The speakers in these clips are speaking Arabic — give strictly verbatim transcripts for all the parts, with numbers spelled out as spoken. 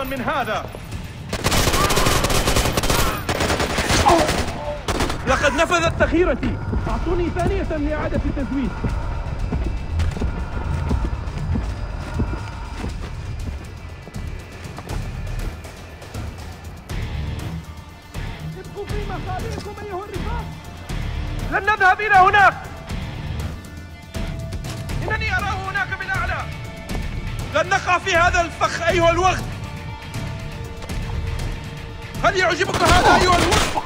أفضل من هذا. لقد نفذت ذخيرتي. أعطوني ثانية لإعادة التزويد. ابقوا في مخابئكم أيها الرفاق. لن نذهب إلى هناك. إنني أراه هناك بالأعلى. لن نقع في هذا الفخ أيها الوغد. هل يعجبك هذا أيها الوغد؟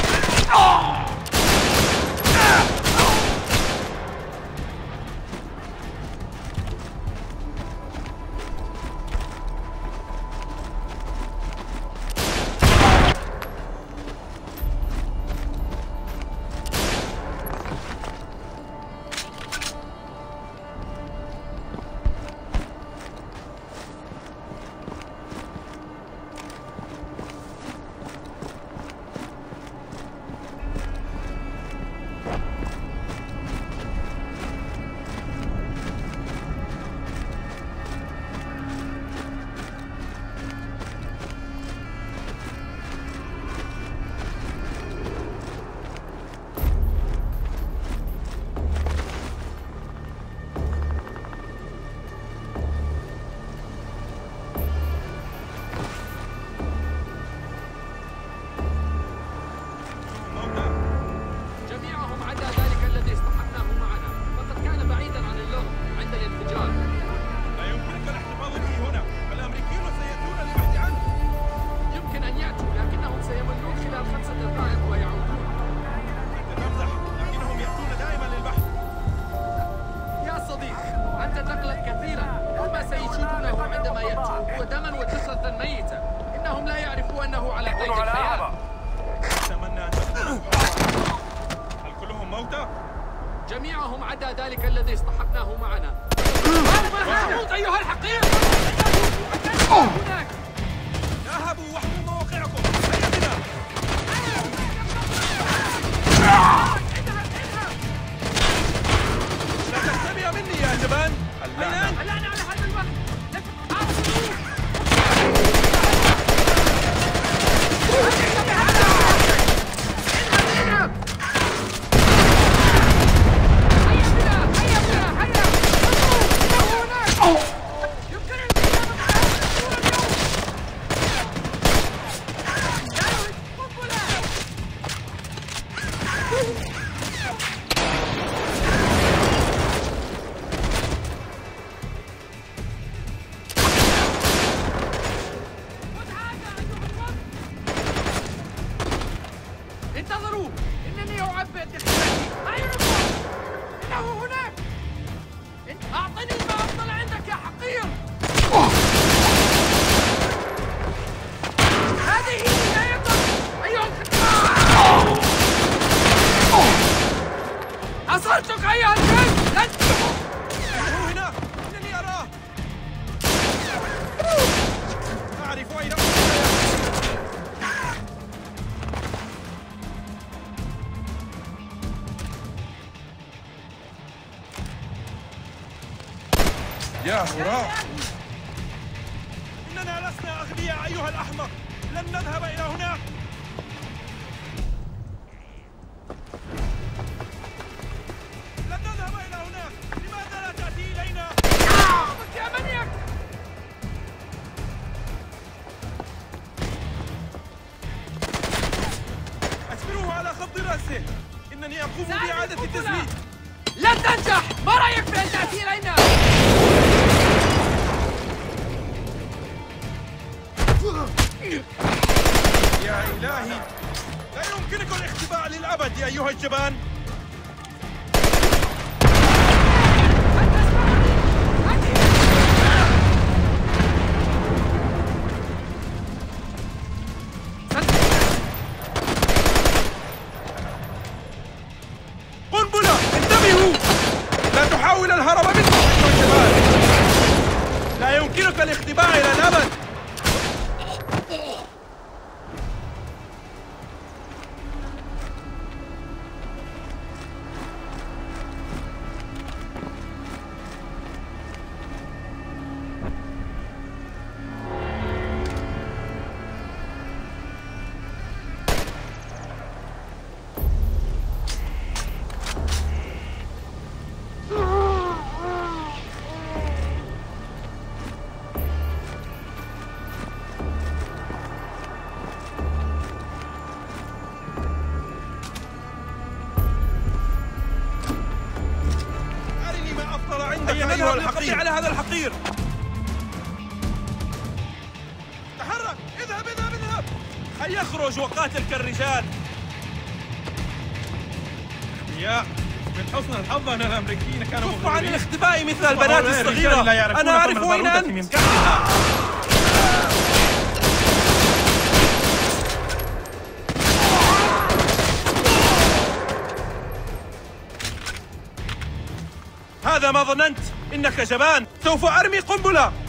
جميعهم عدا ذلك الذي اصطحبناه معنا. محمود أيها الحقير! هناك! ذهبوا واحموا مواقعكم! هيا بنا! لا تحتمي مني يا جبان! اللعنة! اللعنة على هذا الوقت! انتظروا! إنني أعبئ دخلتي! أعينكم! إنه هناك! أعطني ما أفضل عندك يا حقير! هذه بدايتك أيها الخدام! حصرتك أيها الكلب! لن إنه هنا! إنني أراه! أعرف أين يا هراء! إننا لسنا أغبياء أيها الأحمق! لن نذهب إلى هناك! لن نذهب إلى هناك! لماذا لا تأتي إلينا؟ أعطك يا منيك! أجبروه على خفض رأسه! إنني أقوم بإعادة التزويد! لن تنجح! ما رأيك في أن تأتي إلينا؟ يا إلهي! لا يمكنكم الاختباء للأبد يا أيها الجبان! قنبلة! انتبهوا! لا تحاول الهرب منكم أيها الجبان! لا يمكنك الاختباء إلى الأبد! الحقير على هذا الحقير. تحرك، اذهب اذهب اذهب. هيا يخرج وقاتل كالرجال. يا من حسن الحظ أن الأمريكيين كانوا كفوا عن الاختباء مثل البنات الصغيرة. أنا أعرف أين أنت. هذا ما ظننت. إنك جبان. سوف أرمي قنبلة.